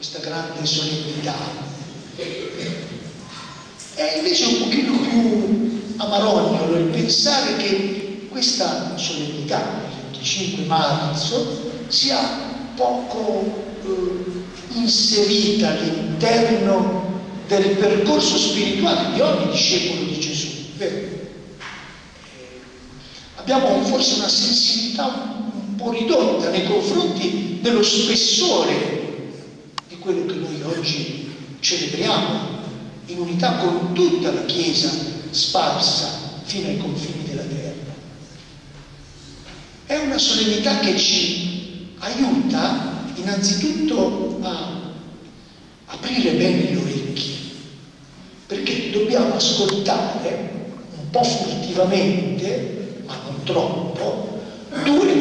questa grande solennità. È invece un pochino più amarognolo il pensare che questa solennità, il 25 marzo, sia poco inserita all'interno del percorso spirituale di ogni discepolo di Gesù. Vero? Abbiamo forse una sensibilità un po' ridotta nei confronti dello spessore di quello che noi oggi celebriamo in unità con tutta la Chiesa sparsa fino ai confini della terra. È una solennità che ci aiuta innanzitutto a aprire bene gli orecchi, perché dobbiamo ascoltare un po' furtivamente, ma non troppo, due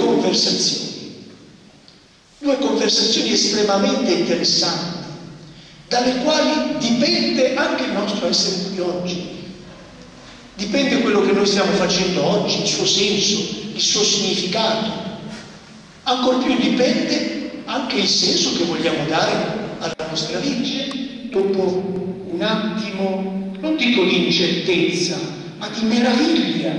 conversazioni estremamente interessanti, dalle quali dipende anche il nostro essere qui oggi. Dipende quello che noi stiamo facendo oggi, il suo senso, il suo significato. Ancor più dipende anche il senso che vogliamo dare alla nostra vita. Dopo un attimo, non dico di incertezza, ma di meraviglia,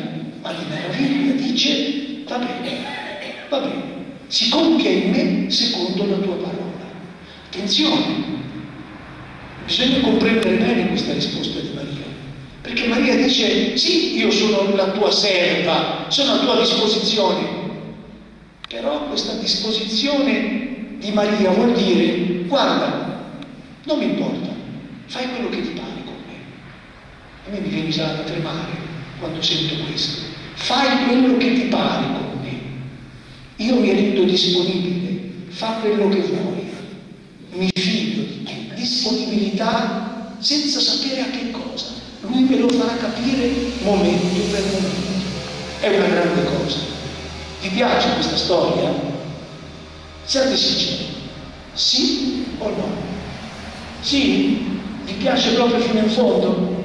dice: va bene, si compia in me secondo la tua parola. Attenzione, bisogna comprendere bene questa risposta di Maria, perché Maria dice: sì, io sono la tua serva, sono a tua disposizione, però questa disposizione di Maria vuol dire: guarda, non mi importa, fai quello che ti pare con me. A me mi viene già da tremare quando sento questo: fai quello che ti pare con me, io mi rendo disponibile, fa quello che vuoi, mi fido di te. Disponibilità senza sapere a che cosa, lui me lo farà capire momento per momento. È una grande cosa. Vi piace questa storia? Siate sinceri, sì o no? Sì? Vi piace proprio fino in fondo?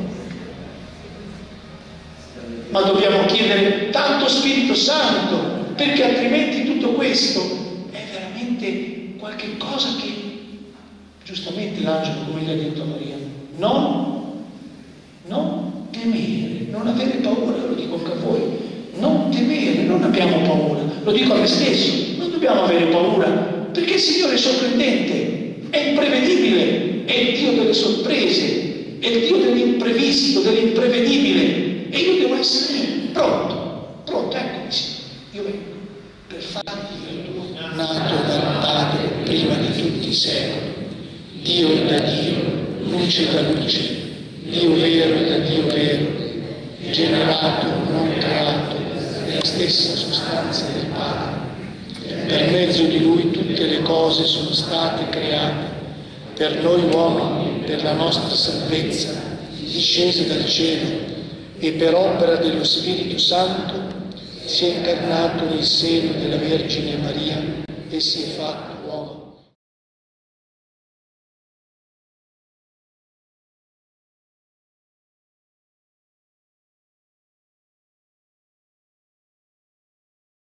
Ma dobbiamo chiedere tanto Spirito Santo, perché altrimenti tutto questo è veramente qualche cosa che, giustamente l'angelo, come gli ha detto a Maria, non temere, non avere paura, lo dico anche a voi, non temere, non abbiamo paura, lo dico a me stesso, non dobbiamo avere paura, perché il Signore è sorprendente, è imprevedibile, è il Dio delle sorprese, è il Dio dell'imprevisto, dell'imprevedibile, e io devo essere pronto, eccomi Signore, io vengo per fargli il tuo nato dal Padre prima di tutti i secoli, Dio da Dio, luce da luce, Dio vero da Dio vero, generato, non creato, nella stessa sostanza del Padre. Per mezzo di Lui tutte le cose sono state create, per noi uomini, per la nostra salvezza, discese dal cielo, e per opera dello Spirito Santo si è incarnato nel seno della Vergine Maria e si è fatto